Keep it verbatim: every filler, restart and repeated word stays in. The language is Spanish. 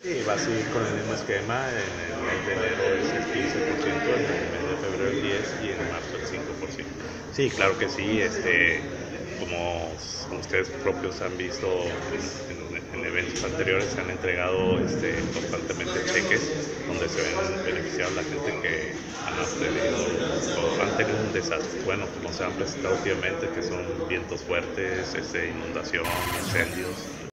Sí, va a seguir con el mismo esquema. En el mes de enero es el quince por ciento, en el mes de febrero el diez por ciento y en marzo el cinco por ciento. Sí, claro que sí. Este, como s- ustedes propios han visto en, en- en eventos anteriores, se han entregado este, constantemente cheques donde se ven beneficiados la gente que han tenido o han tenido un desastre. Bueno, como se han presentado últimamente, que son vientos fuertes, este, inundación, incendios.